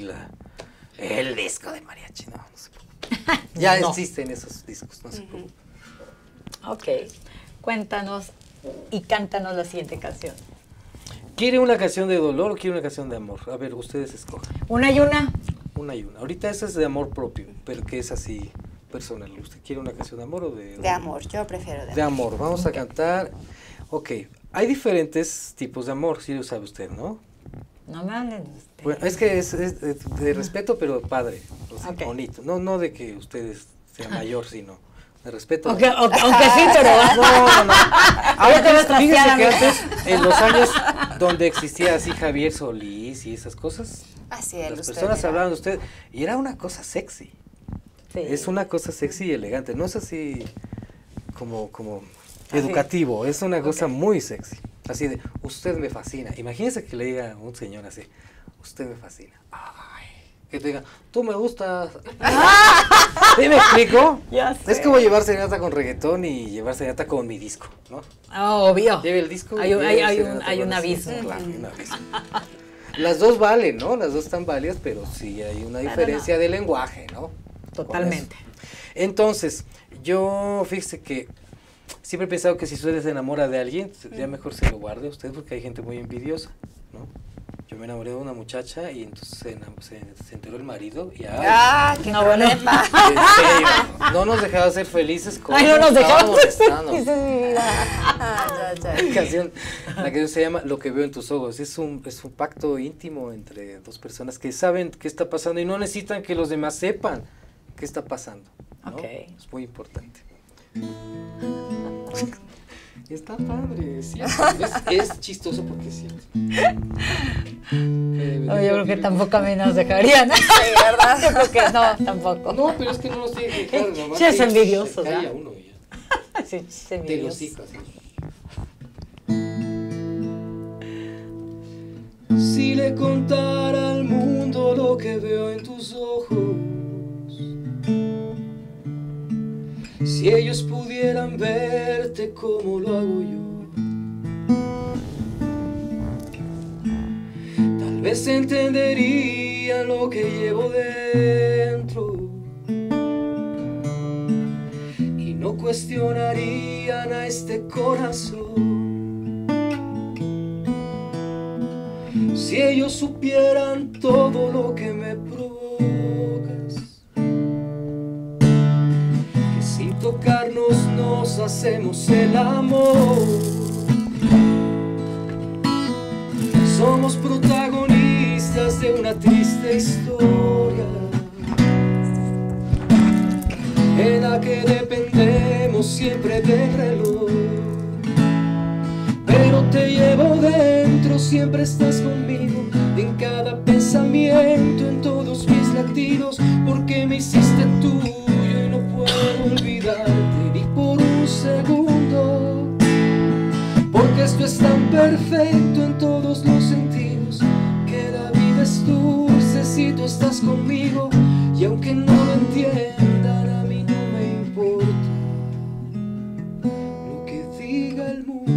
el disco de mariachi, no se preocupe. Ya No. existen esos discos, no se preocupe. Ok. Cuéntanos y cántanos la siguiente canción. ¿Quiere una canción de dolor o quiere una canción de amor? A ver, ustedes escojan. Una y una. Una y una. Ahorita esa es de amor propio, pero que es así personal. ¿Usted quiere una canción de amor o de...? De amor, yo prefiero De amor. Vamos a cantar. Ok. Hay diferentes tipos de amor, sí lo sabe usted, ¿no? No me hablen. Bueno, es que es de respeto, pero padre. O sea, Ok. bonito. No de que ustedes sea mayor, sino de respeto. Aunque sí, pero... No. Ahora te vas a fíjese trastear, que amiga. antes, en los años donde existía así Javier Solís y esas cosas, Así las personas hablaban de usted y era una cosa sexy. Sí. Es una cosa sexy y elegante, no es así como educativo, es una cosa muy sexy. Así de, usted me fascina. Imagínese que le diga a un señor así, usted me fascina. Ay, que te diga, tú me gustas. ¿Sí me explico? Ya sé. Es como llevar serenata con reggaetón y llevar serenata con mi disco, ¿no? Obvio. Lleve el disco. Hay un abismo. Claro, hay un abismo. Las dos valen, ¿no? Las dos están válidas, pero sí hay una diferencia de lenguaje, ¿no? Totalmente. Con eso. Entonces, yo, fíjese que siempre he pensado que si usted se enamora de alguien, ya mejor se lo guarde a usted porque hay gente muy envidiosa, ¿no? Yo me enamoré de una muchacha y entonces se enteró el marido y qué No, bueno. problema. en serio, no nos dejaba ser felices con Ay, no nos dejamos ser molestando. felices, mi vida. La canción se llama Lo que veo en tus ojos. Es un pacto íntimo entre dos personas que saben qué está pasando y no necesitan que los demás sepan qué está pasando, ¿no? Ok. Es muy importante. Está padre, sí. Es chistoso porque sí. No, yo creo que tampoco a mí nos dejarían. Sí, ¿verdad? Yo creo que no, tampoco. No, pero es que no nos tiene que dejar. Nomás Sí, es que envidioso, se calla ¿verdad? uno ya. Sí, sí, De Dios. los hijos. Si le contara al mundo lo que veo en tus ojos, si ellos pudieran verte como lo hago yo, tal vez entenderían lo que llevo dentro y no cuestionarían a este corazón. Si ellos supieran todo lo que me provocas, que sin tocarnos nos hacemos el amor. Somos protagonistas de una triste historia en la que dependemos siempre del reloj. pero te llevo dentro, siempre estás conmigo, en cada pensamiento, en todos mis latidos, porque me hiciste tuyo y no puedo olvidarte ni por un segundo, porque esto es tan perfecto en todos los sentidos, que la vida es dulce si tú estás conmigo, y aunque no lo entiendan, a mí no me importa lo que diga el mundo.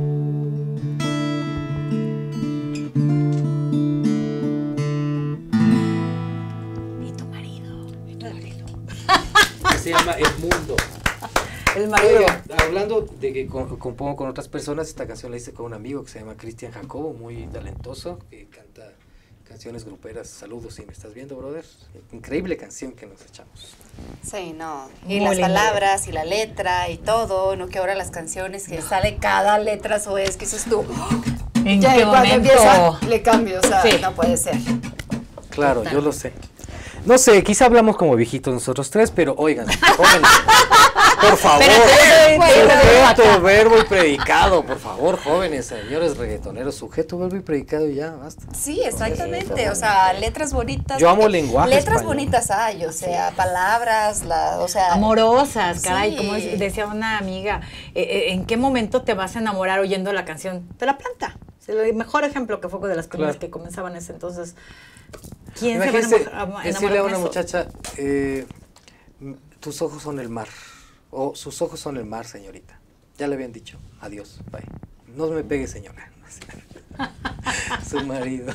Se llama El Mundo. El marido. Oiga, hablando de que compongo con otras personas, esta canción la hice con un amigo que se llama Cristian Jacobo, muy talentoso, que canta canciones gruperas. Saludos si me estás viendo, brother. Increíble canción que nos echamos. Sí, no. Y Muy las lindo. palabras y la letra y todo, ¿no? Que ahora las canciones que sale cada letra o es que dices tú. ¿En Ya qué cuando momento? empieza le cambio, o sea, Sí. no puede ser. Claro, yo lo sé. No sé, quizá hablamos como viejitos nosotros tres, pero oigan, jóvenes, por favor, sujeto, verbo y predicado, por favor, jóvenes, señores reggaetoneros, sujeto, verbo y predicado y ya, basta. Sí, exactamente, o sea, letras bonitas. Yo amo el lenguaje Letras español. bonitas hay, o sea, palabras, o sea. Amorosas, caray, Sí. como decía una amiga, ¿en qué momento te vas a enamorar oyendo la canción de La Planta? Es el mejor ejemplo que fue de las primeras que comenzaban ese entonces. ¿Quién Imagínese se va a enamorar decirle a con una eso? muchacha, tus ojos son el mar, o sus ojos son el mar, señorita. Ya le habían dicho, adiós, bye. No me pegue, señora. Su marido.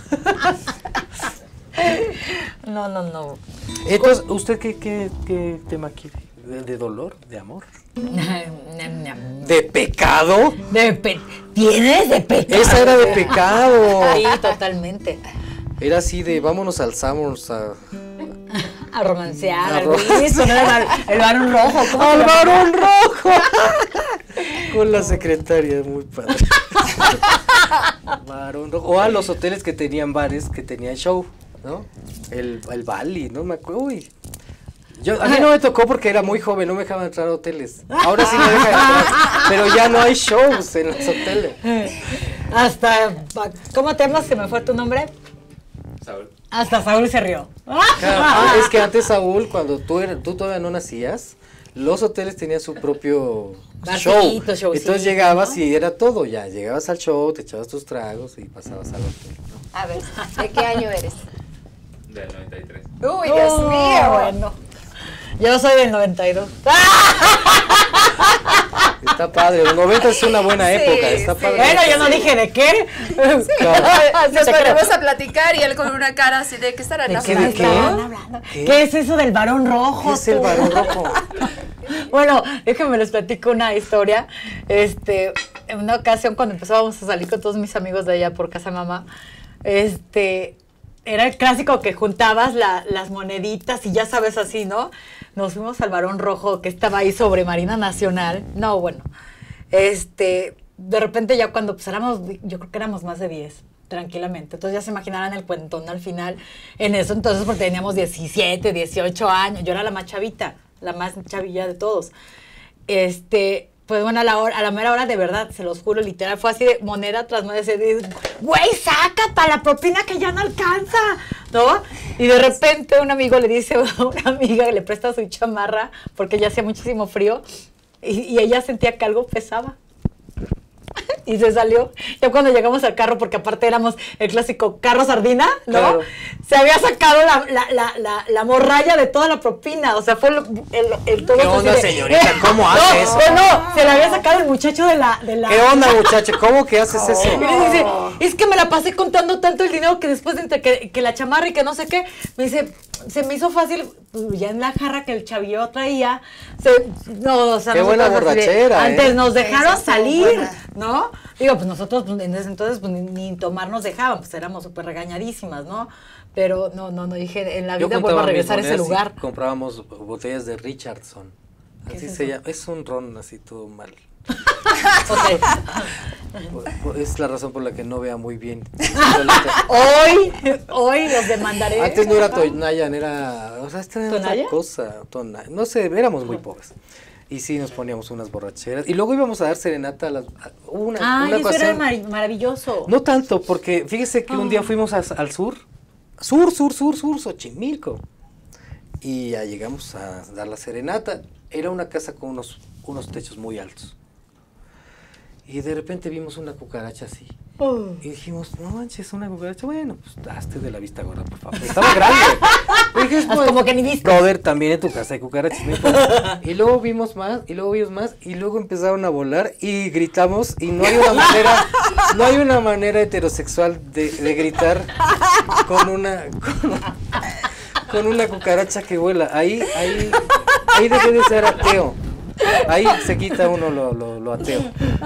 No. Entonces, ¿usted qué tema quiere? ¿De dolor? ¿De amor? ¿De pecado? ¿Tienes de pecado? Esa era de pecado. Sí, totalmente. Era así de vámonos al Summers A romancear, A al whisky, ¿no? El varón rojo. ¿cómo se ¡Al llama? varón rojo! Con la secretaria, muy padre. Varón rojo. O a los hoteles que tenían bares, que tenían show, ¿no? El Bali, no me acuerdo. Uy. A mí no me tocó porque era muy joven, no me dejaban entrar a hoteles. Ahora sí me dejan entrar, pero ya no hay shows en los hoteles. Hasta, ¿cómo te llamas? ¿Se me fue tu nombre? Saúl. Hasta Saúl se rió. Claro, es que antes, Saúl, cuando tú todavía no nacías, los hoteles tenían su propio show. Barcito, showcito, Entonces llegabas ¿no? y era todo ya. Llegabas al show, te echabas tus tragos y pasabas al hotel, ¿no? A ver, ¿de qué año eres? Del 93. Uy, Dios mío. Bueno. Yo soy del 92. Está padre, los 90 es una buena época, está sí. padre. Bueno, yo no dije de qué. Claro. Nos ponemos a platicar y él con una cara así de que estarán ¿De qué hablando. me estaban hablando? ¿Qué es eso del varón rojo? ¿Qué es el tú? varón rojo? Bueno, déjenme les platico una historia. En una ocasión cuando empezábamos a salir con todos mis amigos de allá por casa de mamá, era el clásico que juntabas las moneditas y ya sabes así, ¿no? Nos fuimos al Varón Rojo que estaba ahí sobre Marina Nacional. No, bueno, de repente ya cuando pues éramos, yo creo que éramos más de 10, tranquilamente. Entonces ya se imaginarán el cuentón al final en eso. Entonces porque teníamos 17, 18 años. Yo era la más chavita, la más chavilla de todos. Pues bueno, a la mera hora, de verdad, se los juro, literal, fue así de moneda tras moneda, güey, saca para la propina que ya no alcanza, ¿no? Y de repente un amigo le dice a una amiga que le presta su chamarra, porque ya hacía muchísimo frío, y ella sentía que algo pesaba. Y se salió. Ya cuando llegamos al carro, porque aparte éramos el clásico carro sardina, ¿no? Claro. Se había sacado la morralla de toda la propina. O sea, fue el todo. ¿Qué onda, señorita? ¿Cómo hace eso? No, se la había sacado el muchacho de la... ¿Qué onda, muchacho? ¿Cómo que haces eso? Y le dice, es que me la pasé contando tanto el dinero que después de entre que la chamarra y que no sé qué, me dice, se me hizo fácil, pues, ya en la jarra que el chavillo traía, o sea, qué buena borrachera, antes nos dejaron Esa salir, buena. ¿no? Digo, pues nosotros pues, en ese entonces pues, ni tomar nos dejaban, pues éramos súper regañadísimas, ¿no? Pero no, dije, en la Yo vida vuelvo a juntaba mis regresar a ese monedas y lugar. comprábamos botellas de Richardson. ¿Qué Así es se eso? llama. Es un ron así todo mal. Ok. Es la razón por la que no vea muy bien. Hoy los demandaré. Antes no era Tonayan, era... O sea, esta era otra ¿Tonaya? cosa. No sé, éramos muy pobres. Y sí, nos poníamos unas borracheras. Y luego íbamos a dar serenata a las... Eso era maravilloso. No tanto, porque fíjese que un día fuimos al sur, Xochimilco. Y ya llegamos a dar la serenata. Era una casa con unos techos muy altos. Y de repente vimos una cucaracha así. Y dijimos, no manches, una cucaracha. Bueno, pues hazte de la vista gorda, por favor. Estaba grande. Y dije, pues, como que ni viste. Brother, también en tu casa hay cucarachas. Y luego vimos más, y luego empezaron a volar y gritamos. Y no hay una manera heterosexual de gritar con una cucaracha que vuela. Ahí dejé de ser ateo. Ahí se quita uno lo ateo.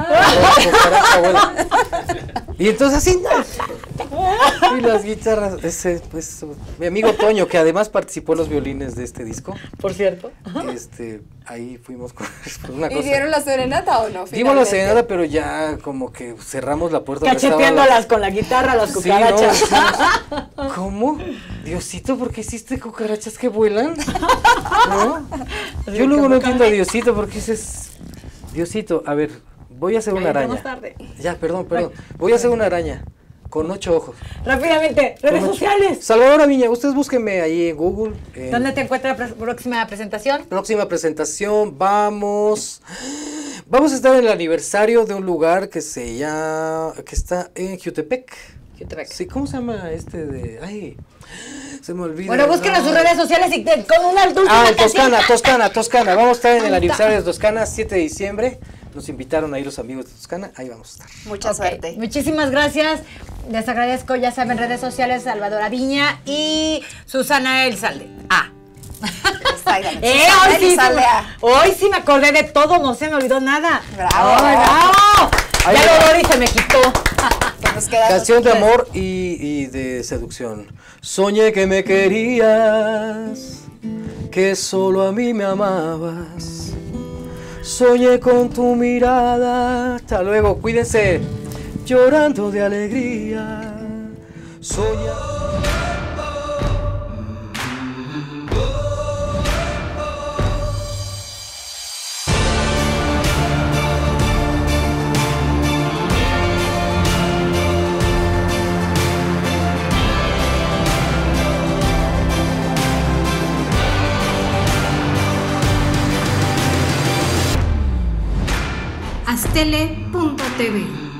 Y entonces así, y las guitarras, pues, mi amigo Toño, que además participó en los violines de este disco. Por cierto. Ahí fuimos con una cosa. ¿Y dieron la serenata o no? Dimos la serenata, pero ya como que cerramos la puerta. Cacheteándolas con la guitarra, las cucarachas. Sí, no, ¿cómo? Diosito, ¿por qué hiciste cucarachas que vuelan? ¿No? Yo luego no entiendo a Diosito, porque dices, Diosito, a ver, voy a hacer una araña. Ya, perdón. Voy a hacer una araña con 8 ojos. Rápidamente, redes sociales. Salvador Aviña, ustedes búsquenme ahí en Google. ¿Dónde te encuentra la próxima presentación? Próxima presentación, vamos a estar en el aniversario de un lugar que está en Jutepec. Sí, ¿cómo se llama se me olvida. Bueno, busquen en sus redes sociales y con una altura. Toscana. Vamos a estar en el aniversario de Toscana, 7 de diciembre. Nos invitaron a ir los amigos de Toscana, ahí vamos a estar. Mucha suerte. Muchísimas gracias. Les agradezco, ya saben, redes sociales, Salvador Aviña y Susana Elizalde. Hoy sí me acordé de todo, no se me olvidó nada. ¡Bravo! Ya lo olor y se me quitó. Canción de amor y de seducción. Soñé que me querías, que solo a mí me amabas. Soñé con tu mirada. Hasta luego, cuídense. Llorando de alegría. Soñé. Astele.tv